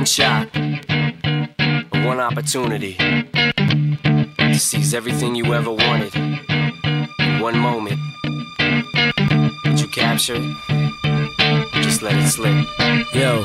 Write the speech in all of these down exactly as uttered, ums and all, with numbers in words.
one shot, one opportunity to seize everything you ever wanted in one moment. Did you capture it? Just let it slip. Yo.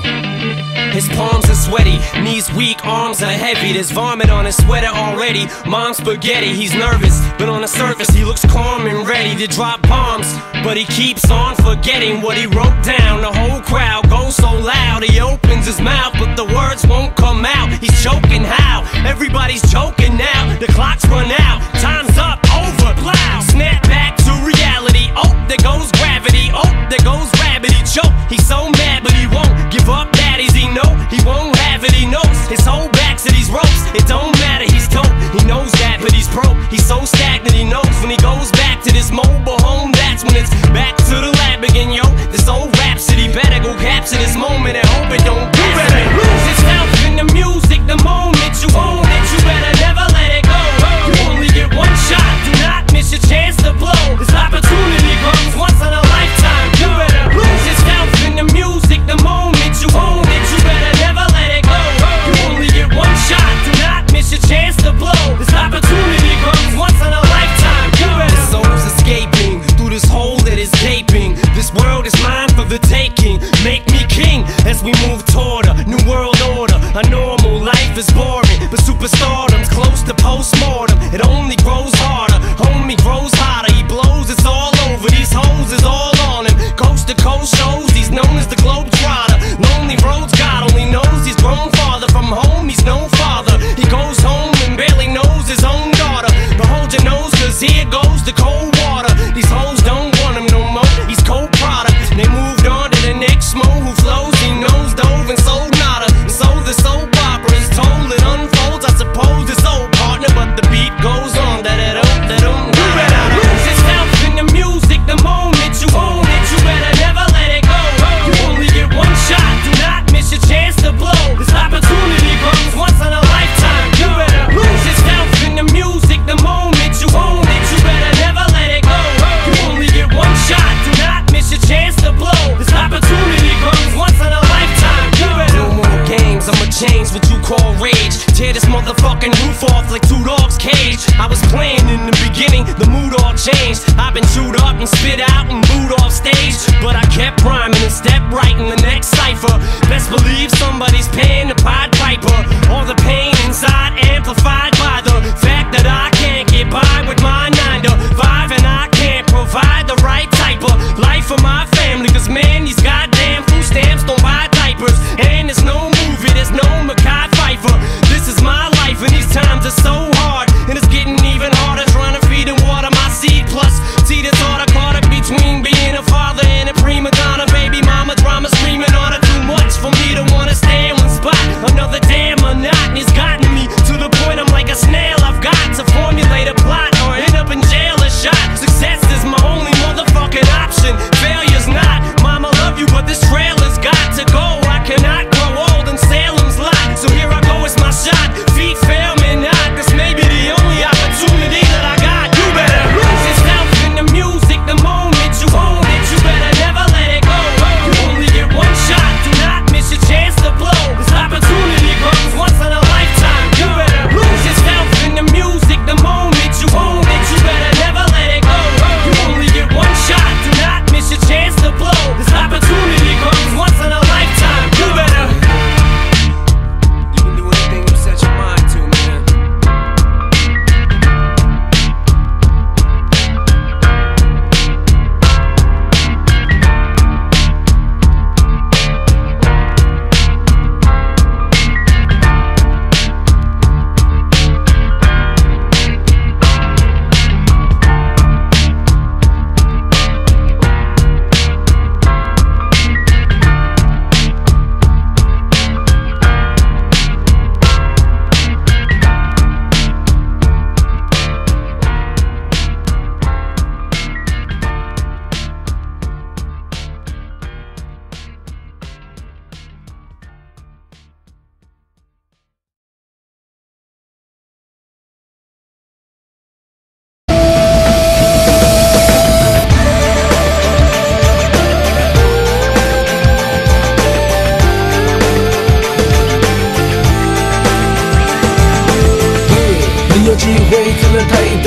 His palms are sweaty, knees weak, arms are heavy. There's vomit on his sweater already. Mom's spaghetti, he's nervous, but on the surface he looks calm and ready to drop bombs. But he keeps on forgetting what he wrote down. The whole crowd goes so loud, he opens his mouth, but the words won't come out. He's choking how? Everybody's joking now. The clock's run out, time's up, over, plow. Snap back to reality, oh, there goes gravity. Oh, there goes rabbit, he choke. He's so mad, but he won't give up. Daddies, he know he won't have it, he knows his whole back to these ropes. It don't matter, he's dope, he knows that, but he's broke. He's so stagnant, he knows when he goes back to this mobile home, that's when it's back to the lab again, yo. This old rhapsody better go capture this moment and hope it don't you better lose yourself in the music the moment you own it. You better never let it go. You only get one shot, do not miss your chance to blow. This opportunity comes once in a lifetime. You better lose yourself in the music the moment you own it. You better never let it go. You only get one shot, do not miss your chance to blow. This opportunity comes once in a lifetime. You better. The soul's escaping through this hole that is gaping. This world is mine for the taking. Make me king as we move toward a new world order. A normal life is boring, but superstardom's close to postmortem. It only grows harder, homie grows hotter. He blows, it's all over. These hoes is all on him. Coast to coast shows, he's known as the Globetrotter. Lonely roads, God only knows he's grown farther from home. He's no father. He goes home and barely knows his own daughter. But hold your nose, cause here goes the cold water. These hoes don't want him no more. He's cold product. They moved on to the next mo who flows. He knows dove and sold nada. And so the soap opera is told. It unfolds, I suppose it's old partner, but the beat goes on. Da da da da da. You better lose yourself in the music the moment you own it. You better never let it go. You only get one shot, do not miss your chance to blow. This opportunity comes once in a lifetime. You better lose yourself in the music the moment you own it. You better never let it go. You only get one shot, do not miss your chance to blow. This opportunity comes once in a lifetime. You better. No more games, I'ma change what you call rage. Tear this motherfucking roof off like two dogs' cage. I was playing in the beginning, the mood all changed. I've been chewed up and spit out and booed off stage, but I kept rhyming and stepped right in the next cipher. Best believe somebody's paying the Pied Piper. All the pain inside amplified by the fact that I can't get by with my nine to five, and I can't provide the right type of life for my family. Cause man, these goddamn food stamps don't buy diapers, and there's no movie, there's no Mackay Pfeiffer. This is my life and these times are so hard, and it's getting even harder trying to feed and water my seed. Plus, see this order caught up between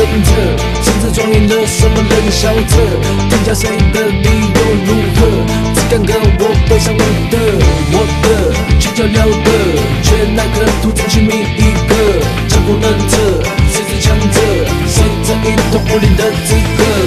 着，甚至装赢了什么冷笑着，评价谁的理由如何？只敢跟我背上我的，我的去较量的，却那个突出其名一个，江湖忍者，谁是强者？谁这一统武林的资格？